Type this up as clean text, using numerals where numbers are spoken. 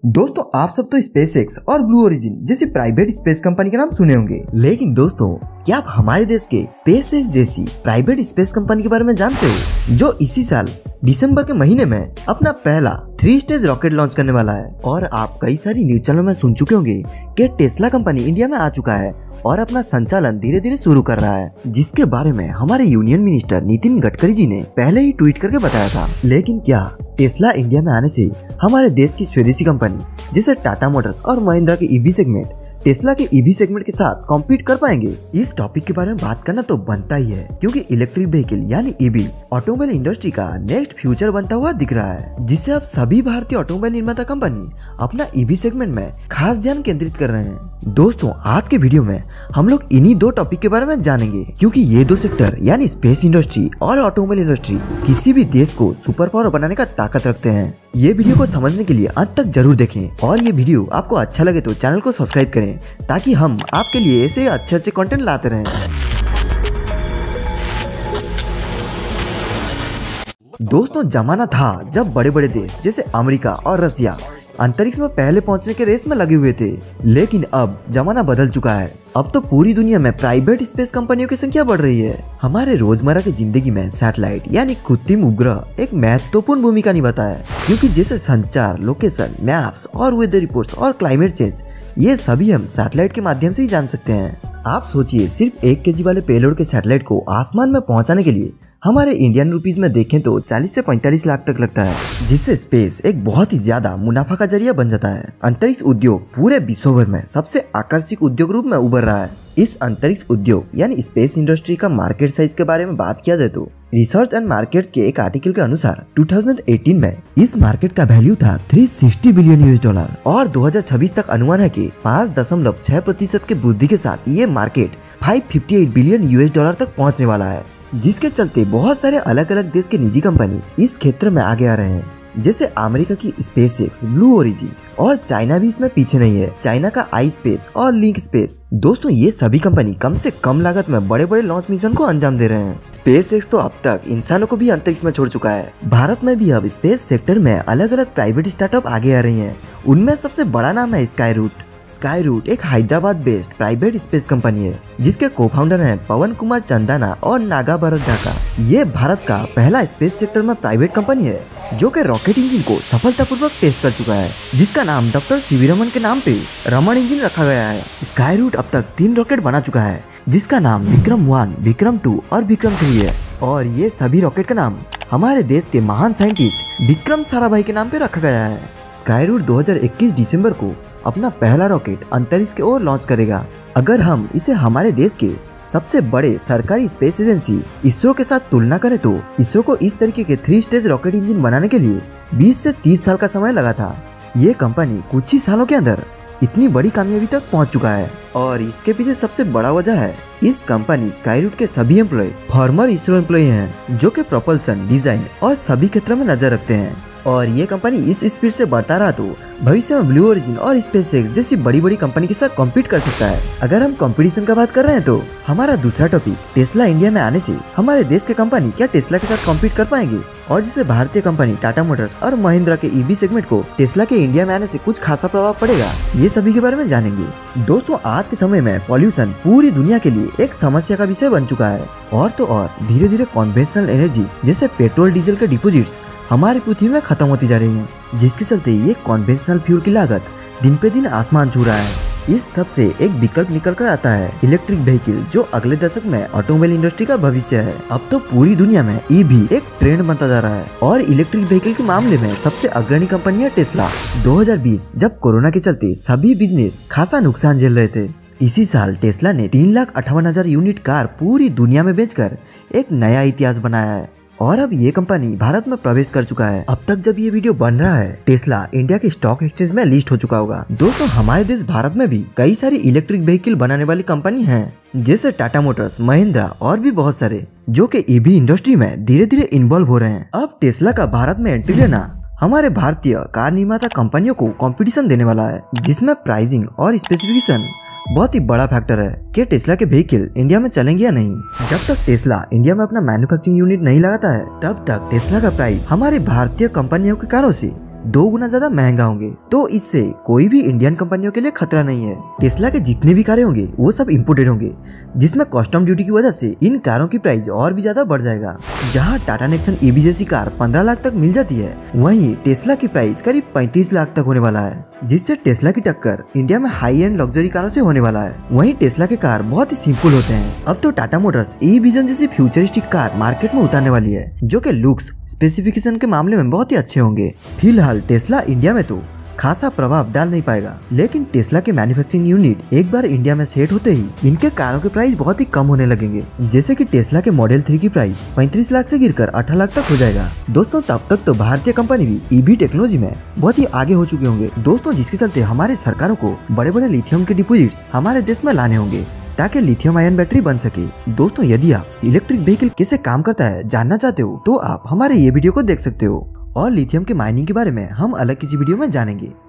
दोस्तों आप सब तो स्पेसएक्स और ब्लू ओरिजिन जैसी प्राइवेट स्पेस कंपनी के नाम सुने होंगे, लेकिन दोस्तों क्या आप हमारे देश के स्पेसएक्स जैसी प्राइवेट स्पेस कंपनी के बारे में जानते हो, जो इसी साल दिसंबर के महीने में अपना पहला 3 स्टेज रॉकेट लॉन्च करने वाला है। और आप कई सारी न्यूज चैनलों में सुन चुके होंगे कि टेस्ला कंपनी इंडिया में आ चुका है और अपना संचालन धीरे धीरे शुरू कर रहा है, जिसके बारे में हमारे यूनियन मिनिस्टर नितिन गडकरी जी ने पहले ही ट्वीट करके बताया था। लेकिन क्या टेस्ला इंडिया में आने से हमारे देश की स्वदेशी कंपनी जैसे टाटा मोटर्स और महिंद्रा के ईवी सेगमेंट टेस्ला के ईवी सेगमेंट के साथ कॉम्पीट कर पाएंगे? इस टॉपिक के बारे में बात करना तो बनता ही है, क्योंकि इलेक्ट्रिक व्हीकल यानी ईवी ऑटोमोबाइल इंडस्ट्री का नेक्स्ट फ्यूचर बनता हुआ दिख रहा है, जिससे अब सभी भारतीय ऑटोमोबाइल निर्माता कंपनी अपना ईवी सेगमेंट में खास ध्यान केंद्रित कर रहे हैं। दोस्तों आज के वीडियो में हम लोग इन्हीं दो टॉपिक के बारे में जानेंगे, क्योंकि ये दो सेक्टर यानी स्पेस इंडस्ट्री और ऑटोमोबाइल इंडस्ट्री किसी भी देश को सुपर पावर बनाने का ताकत रखते हैं। ये वीडियो को समझने के लिए अंत तक जरूर देखें और ये वीडियो आपको अच्छा लगे तो चैनल को सब्सक्राइब करें, ताकि हम आपके लिए ऐसे अच्छे कंटेंट लाते रहें। दोस्तों जमाना था जब बड़े बड़े देश जैसे अमेरिका और रसिया अंतरिक्ष में पहले पहुंचने के रेस में लगे हुए थे, लेकिन अब जमाना बदल चुका है। अब तो पूरी दुनिया में प्राइवेट स्पेस कंपनियों की संख्या बढ़ रही है। हमारे रोजमर्रा की जिंदगी में सैटेलाइट यानी कृत्रिम उपग्रह एक महत्वपूर्ण भूमिका निभाता है, क्योंकि जैसे संचार, लोकेशन, मैप्स और वेदर रिपोर्ट्स और क्लाइमेट चेंज, ये सभी हम सैटेलाइट के माध्यम से ही जान सकते हैं। आप सोचिए, सिर्फ 1 kg वाले पेलोड के सैटेलाइट को आसमान में पहुंचाने के लिए हमारे इंडियन रुपीज में देखें तो 40 से 45 लाख तक लगता है, जिससे स्पेस एक बहुत ही ज्यादा मुनाफा का जरिया बन जाता है। अंतरिक्ष उद्योग पूरे विश्व भर में सबसे आकर्षक उद्योग रूप में उभर रहा है। इस अंतरिक्ष उद्योग यानी स्पेस इंडस्ट्री का मार्केट साइज के बारे में बात किया जाए तो रिसर्च एंड मार्केट्स के एक आर्टिकल के अनुसार 2018 में इस मार्केट का वैल्यू था $360 बिलियन और 2026 तक अनुमान है कि 5.6% के वृद्धि के साथ ये मार्केट $558 बिलियन तक पहुंचने वाला है, जिसके चलते बहुत सारे अलग अलग देश के निजी कंपनी इस क्षेत्र में आगे आ रहे हैं, जैसे अमेरिका की स्पेसएक्स, ब्लू ओरिजिन और चाइना भी इसमें पीछे नहीं है। चाइना का आई स्पेस और लिंक स्पेस। दोस्तों ये सभी कंपनी कम से कम लागत में बड़े बड़े लॉन्च मिशन को अंजाम दे रहे हैं। स्पेसएक्स तो अब तक इंसानों को भी अंतरिक्ष में छोड़ चुका है। भारत में भी अब स्पेस सेक्टर में अलग अलग प्राइवेट स्टार्टअप आगे आ रही है। उनमें सबसे बड़ा नाम है स्काईरूट एक Hyderabad based private space company है, जिसके को-फाउंडर हैं पवन कुमार चंदाना और नागा भरत ढाका। ये भारत का पहला स्पेस सेक्टर में प्राइवेट कंपनी है जो कि रॉकेट इंजन को सफलतापूर्वक टेस्ट कर चुका है, जिसका नाम डॉक्टर सीवी रमन के नाम पे रमन इंजन रखा गया है। स्काईरूट अब तक 3 रॉकेट बना चुका है, जिसका नाम विक्रम-1, विक्रम-2 और विक्रम-3 है, और ये सभी रॉकेट का नाम हमारे देश के महान साइंटिस्ट विक्रम साराभाई के नाम पे रखा गया है। स्काईरूट 2021 दिसंबर को अपना पहला रॉकेट अंतरिक्ष की ओर लॉन्च करेगा। अगर हम इसे हमारे देश के सबसे बड़े सरकारी स्पेस एजेंसी इसरो के साथ तुलना करें तो इसरो को इस तरीके के 3 स्टेज रॉकेट इंजन बनाने के लिए 20 से 30 साल का समय लगा था। ये कंपनी कुछ ही सालों के अंदर इतनी बड़ी कामयाबी तक पहुंच चुका है, और इसके पीछे सबसे बड़ा वजह है इस कंपनी स्काईरूट के सभी एम्प्लॉय फॉर्मर इसरो एम्प्लॉय हैं, जो कि प्रोपल्सन, डिजाइन और सभी क्षेत्रों में नजर रखते हैं। और ये कंपनी इस स्पीड से बढ़ता रहा तो भविष्य में ब्लू ओरिजिन और स्पेसएक्स जैसी बड़ी बड़ी कंपनी के साथ कॉम्पीट कर सकता है। अगर हम कंपटीशन का बात कर रहे हैं तो हमारा दूसरा टॉपिक टेस्ला इंडिया में आने से हमारे देश के कंपनी क्या टेस्ला के साथ कॉम्पीट कर पाएंगे, और जिससे भारतीय कंपनी टाटा मोटर्स और महिंद्रा के ईवी सेगमेंट को टेस्ला के इंडिया में आने से कुछ खासा प्रभाव पड़ेगा, ये सभी के बारे में जानेंगे। दोस्तों आज के समय में पॉल्यूशन पूरी दुनिया के लिए एक समस्या का विषय बन चुका है, और तो और धीरे धीरे कन्वेंशनल एनर्जी जैसे पेट्रोल डीजल के डिपोजिट्स हमारी पृथ्वी में खत्म होती जा रही हैं, जिसके चलते ये कन्वेंशनल फ्यूल की लागत दिन पे दिन आसमान छू रहा है। इस सब से एक विकल्प निकल कर आता है इलेक्ट्रिक व्हीकल, जो अगले दशक में ऑटोमोबाइल इंडस्ट्री का भविष्य है। अब तो पूरी दुनिया में ईवी एक ट्रेंड बनता जा रहा है, और इलेक्ट्रिक व्हीकल के मामले में सबसे अग्रणी कंपनी है टेस्ला। 2020 जब कोरोना के चलते सभी बिजनेस खासा नुकसान झेल रहे थे, इसी साल टेस्ला ने 3,58,000 यूनिट कार पूरी दुनिया में बेचकर एक नया इतिहास बनाया है, और अब ये कंपनी भारत में प्रवेश कर चुका है। अब तक जब ये वीडियो बन रहा है टेस्ला इंडिया के स्टॉक एक्सचेंज में लिस्ट हो चुका होगा। दोस्तों हमारे देश भारत में भी कई सारी इलेक्ट्रिक व्हीकल बनाने वाली कंपनी हैं, जैसे टाटा मोटर्स, महिंद्रा और भी बहुत सारे, जो कि ईवी इंडस्ट्री में धीरे धीरे इन्वॉल्व हो रहे हैं। अब टेस्ला का भारत में एंट्री लेना हमारे भारतीय कार निर्माता कंपनियों को कंपटीशन देने वाला है, जिसमें प्राइसिंग और स्पेसिफिकेशन बहुत ही बड़ा फैक्टर है कि टेस्ला के व्हीकल इंडिया में चलेंगे या नहीं। जब तक टेस्ला इंडिया में अपना मैन्युफैक्चरिंग यूनिट नहीं लगाता है, तब तक टेस्ला का प्राइस हमारे भारतीय कंपनियों के कारों से 2 गुना ज्यादा महंगा होंगे। तो इससे कोई भी इंडियन कंपनियों के लिए खतरा नहीं है। टेस्ला के जितने भी कारें होंगे वो सब इम्पोर्टेड होंगे, जिसमें कस्टम ड्यूटी की वजह से इन कारों की प्राइस और भी ज्यादा बढ़ जाएगा। जहाँ टाटा नेक्सन ईवी जैसी कार 15 लाख तक मिल जाती है, वहीं टेस्ला की प्राइस करीब 35 लाख तक होने वाला है, जिससे टेस्ला की टक्कर इंडिया में हाई एंड लग्जरी कारों से होने वाला है। वहीं टेस्ला के कार बहुत ही सिंपल होते हैं। अब तो टाटा मोटर्स ई-विजन जैसी फ्यूचरिस्टिक कार मार्केट में उतारने वाली है, जो कि लुक्स स्पेसिफिकेशन के मामले में बहुत ही अच्छे होंगे। फिलहाल टेस्ला इंडिया में तो खासा प्रभाव डाल नहीं पाएगा, लेकिन टेस्ला के मैन्युफैक्चरिंग यूनिट एक बार इंडिया में सेट होते ही इनके कारों के प्राइस बहुत ही कम होने लगेंगे। जैसे कि टेस्ला के मॉडल 3 की प्राइस 35 लाख से गिरकर 18 लाख तक हो जाएगा। दोस्तों तब तक तो भारतीय कंपनी भी ईवी टेक्नोलॉजी में बहुत ही आगे हो चुके होंगे दोस्तों, जिसके चलते हमारे सरकारों को बड़े बड़े लिथियम के डिपोजिट्स हमारे देश में लाने होंगे ताकि लिथियम आयन बैटरी बन सके। दोस्तों यदि आप इलेक्ट्रिक व्हीकल कैसे काम करता है जानना चाहते हो तो आप हमारे ये वीडियो को देख सकते हो, और लिथियम के माइनिंग के बारे में हम अलग किसी वीडियो में जानेंगे।